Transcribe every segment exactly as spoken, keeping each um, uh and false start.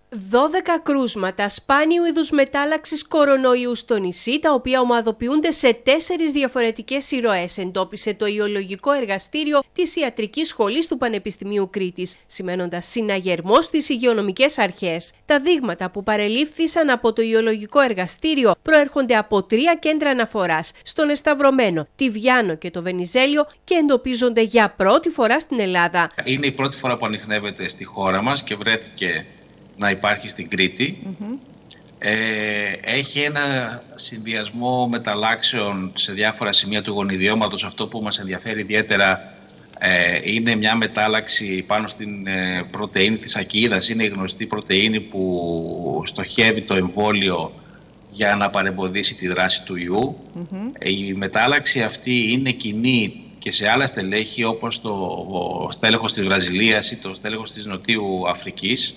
δώδεκα κρούσματα σπάνιου είδους μετάλλαξης κορονοϊού στο νησί, τα οποία ομαδοποιούνται σε τέσσερις διαφορετικές ηρωές, εντόπισε το Ιολογικό Εργαστήριο της Ιατρικής Σχολής του Πανεπιστημίου Κρήτης, σημαίνοντας συναγερμό στις υγειονομικές αρχές. Τα δείγματα που παρελήφθησαν από το Ιολογικό Εργαστήριο προέρχονται από τρία κέντρα αναφοράς, στον Εσταυρωμένο, τη Βιάνο και το Βενιζέλιο, και εντοπίζονται για πρώτη φορά στην Ελλάδα. Είναι η πρώτη φορά που ανιχνεύεται στη χώρα μας και βρέθηκε να υπάρχει στην Κρήτη. Mm-hmm. Ε, έχει ένα συνδυασμό μεταλλάξεων σε διάφορα σημεία του γονιδιώματος. Αυτό που μας ενδιαφέρει ιδιαίτερα ε, είναι μια μετάλλαξη πάνω στην ε, πρωτεΐνη της ακίδας. Είναι η γνωστή πρωτεΐνη που στοχεύει το εμβόλιο για να παρεμποδίσει τη δράση του ιού. Mm-hmm. Η μετάλλαξη αυτή είναι κοινή και σε άλλα στελέχη, όπως το στέλεχος της Βραζιλίας ή το στέλεχος της Νοτιού Αφρικής.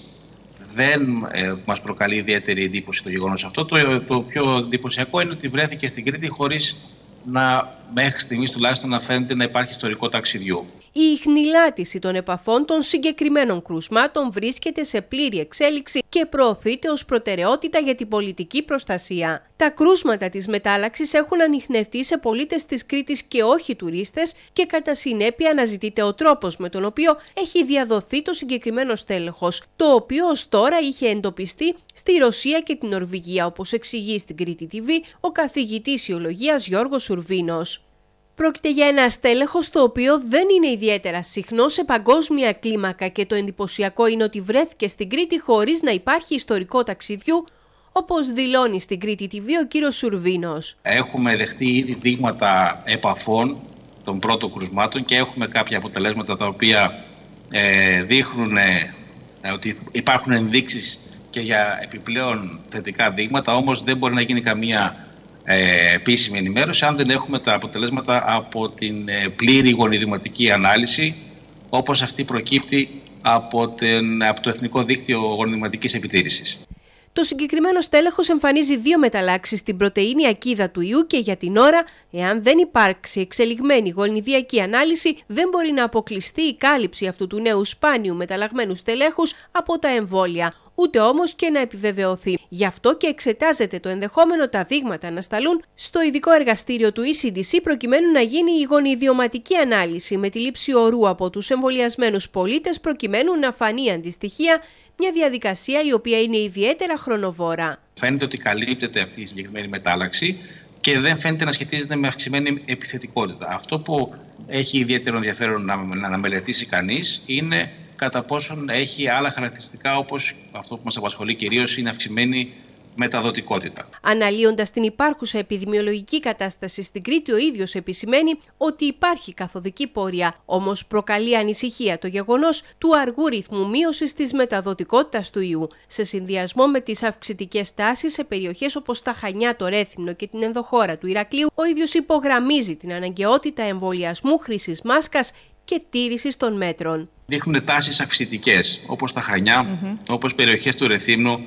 Δεν ε, μας προκαλεί ιδιαίτερη εντύπωση το γεγονός αυτό. Το, το πιο εντυπωσιακό είναι ότι βρέθηκε στην Κρήτη χωρίς να, μέχρι στιγμής τουλάχιστον, να φαίνεται να υπάρχει ιστορικό ταξιδιού. Η ιχνηλάτηση των επαφών των συγκεκριμένων κρουσμάτων βρίσκεται σε πλήρη εξέλιξη και προωθείται ως προτεραιότητα για την πολιτική προστασία. Τα κρούσματα της μετάλλαξης έχουν ανιχνευτεί σε πολίτες της Κρήτης και όχι τουρίστες, και κατά συνέπεια αναζητείται ο τρόπος με τον οποίο έχει διαδοθεί το συγκεκριμένο στέλεχος, το οποίο ως τώρα είχε εντοπιστεί στη Ρωσία και την Νορβηγία, όπως εξηγεί στην Κρήτη τι βι ο καθηγητής ιολογίας Γιώργος Σουρβίνος. Πρόκειται για ένα στέλεχος το οποίο δεν είναι ιδιαίτερα συχνό σε παγκόσμια κλίμακα, και το εντυπωσιακό είναι ότι βρέθηκε στην Κρήτη χωρίς να υπάρχει ιστορικό ταξιδιού, όπως δηλώνει στην Κρήτη τι βι ο κύριος Σουρβίνος. Έχουμε δεχτεί ήδη δείγματα επαφών των πρώτων κρουσμάτων και έχουμε κάποια αποτελέσματα τα οποία ε, δείχνουν ε, ότι υπάρχουν ενδείξεις και για επιπλέον θετικά δείγματα, όμως δεν μπορεί να γίνει καμία Ε, επίσημη ενημέρωση αν δεν έχουμε τα αποτελέσματα από την ε, πλήρη γονιδηματική ανάλυση, όπως αυτή προκύπτει από, την, από το Εθνικό Δίκτυο Γονιδηματικής Επιτήρησης. Το συγκεκριμένο στέλεχος εμφανίζει δύο μεταλλάξεις στην πρωτεΐνη ακίδα του ιού και για την ώρα, εάν δεν υπάρξει εξελιγμένη γονιδιακή ανάλυση, δεν μπορεί να αποκλειστεί η κάλυψη αυτού του νέου σπάνιου μεταλλαγμένου στελέχους από τα εμβόλια, ούτε όμως και να επιβεβαιωθεί. Γι' αυτό και εξετάζεται το ενδεχόμενο τα δείγματα να σταλούν στο ειδικό εργαστήριο του ι σι ντι σι, προκειμένου να γίνει η γονιδιωματική ανάλυση με τη λήψη ορού από τους εμβολιασμένους πολίτες, προκειμένου να φανεί αντιστοιχεία, μια διαδικασία η οποία είναι ιδιαίτερα χρονοβόρα. Φαίνεται ότι καλύπτεται αυτή η συγκεκριμένη μετάλλαξη και δεν φαίνεται να σχετίζεται με αυξημένη επιθετικότητα. Αυτό που έχει ιδιαίτερο ενδιαφέρον να, να μελετήσει κανείς είναι κατά πόσον έχει άλλα χαρακτηριστικά, όπως αυτό που μας απασχολεί κυρίως είναι αυξημένη μεταδοτικότητα. Αναλύοντας την υπάρχουσα επιδημιολογική κατάσταση στην Κρήτη, ο ίδιος επισημαίνει ότι υπάρχει καθοδική πορεία, όμως προκαλεί ανησυχία το γεγονός του αργού ρυθμού μείωσης της μεταδοτικότητας του ιού, σε συνδυασμό με τις αυξητικές τάσεις σε περιοχές όπως τα Χανιά, το Ρέθυμνο και την ενδοχώρα του Ηρακλείου. Ο ίδιος υπογραμμίζει την αναγκαιότητα εμβολιασμού, χρήσης μάσκας και τήρησης των μέτρων. Δείχνουν τάσεις αυξητικές, όπως τα Χανιά, mm-hmm. όπως περιοχές του Ρεθύμνου,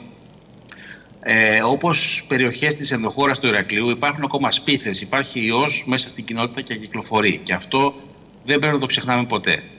ε, όπως περιοχές της ενδοχώρας του Ηρακλείου. Υπάρχουν ακόμα σπίθες, υπάρχει ιός μέσα στην κοινότητα και κυκλοφορεί. Και αυτό δεν πρέπει να το ξεχνάμε ποτέ.